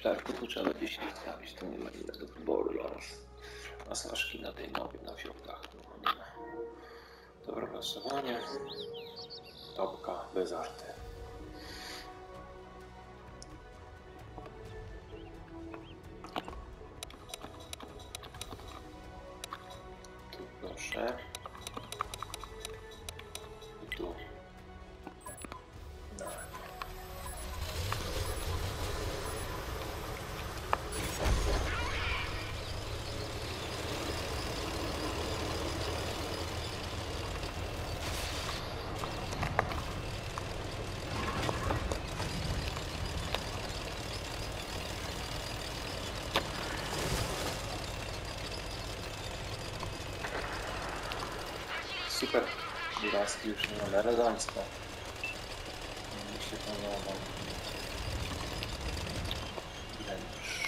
szklarków, to trzeba będzie się stawić, to nie ma innego wyboru dla nas. Masażki na tej mowie, na fiordach, no nie ma. Dobra, losowanie. Topka bez arty. Tu proszę. I tu. No. Super, giraski już nie mamy elegancko. Mi się podoba. Wręcz.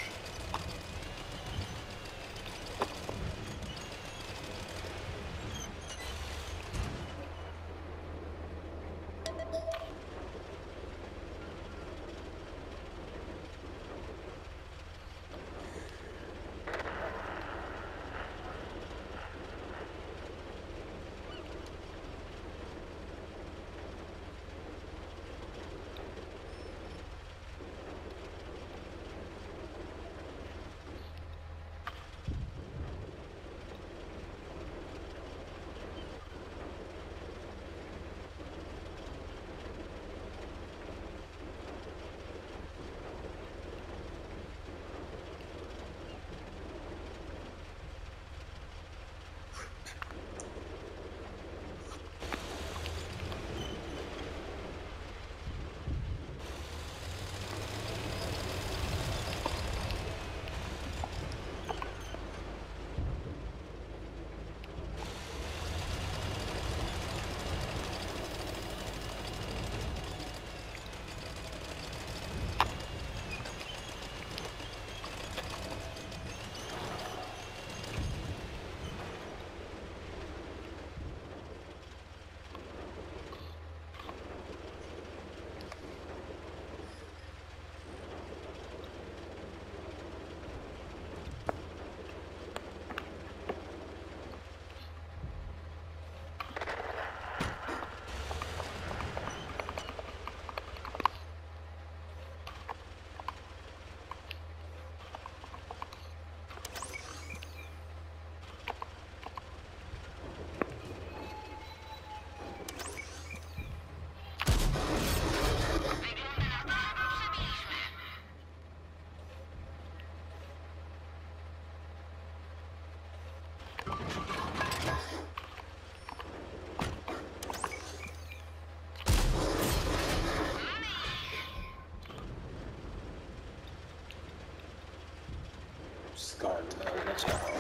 Skąd leciałem?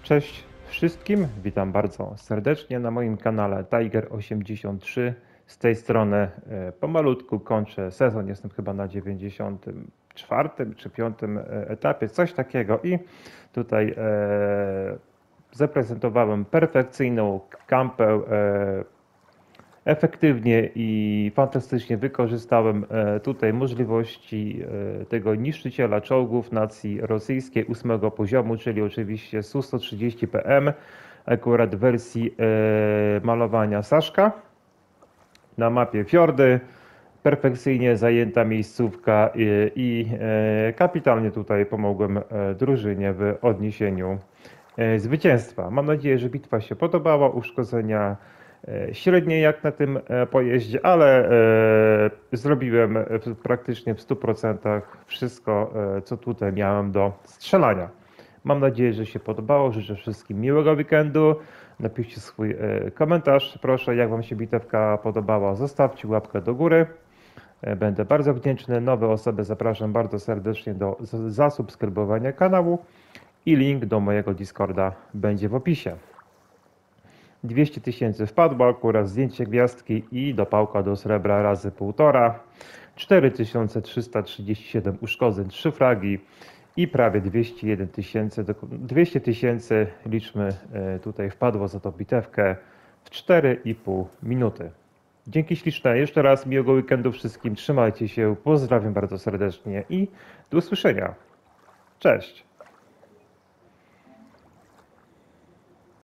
Cześć wszystkim, witam bardzo serdecznie na moim kanale Tiger83. Z tej strony pomalutku kończę sezon, jestem chyba na 94 czy 5 etapie, coś takiego i tutaj zaprezentowałem perfekcyjną kampę. Efektywnie i fantastycznie wykorzystałem tutaj możliwości tego niszczyciela czołgów nacji rosyjskiej 8 poziomu, czyli oczywiście Su-130 PM, akurat w wersji malowania Saszka. Na mapie Fiordy, perfekcyjnie zajęta miejscówka i kapitalnie tutaj pomogłem drużynie w odniesieniu zwycięstwa. Mam nadzieję, że bitwa się podobała, uszkodzenia średnie jak na tym pojeździe, ale zrobiłem praktycznie w 100% wszystko, co tutaj miałem do strzelania. Mam nadzieję, że się podobało. Życzę wszystkim miłego weekendu. Napiszcie swój komentarz, proszę, jak Wam się bitewka podobała. Zostawcie łapkę do góry. Będę bardzo wdzięczny. Nowe osoby zapraszam bardzo serdecznie do zasubskrybowania kanału i link do mojego Discorda będzie w opisie. 200 000 wpadło, akurat zdjęcie gwiazdki i dopałka do srebra razy 1,5. 4337 uszkodzeń, 3 fragi i prawie 201 000, 200 000 liczmy tutaj wpadło za tą bitewkę w 4,5 minuty. Dzięki śliczne, jeszcze raz miłego weekendu wszystkim, trzymajcie się, pozdrawiam bardzo serdecznie i do usłyszenia. Cześć!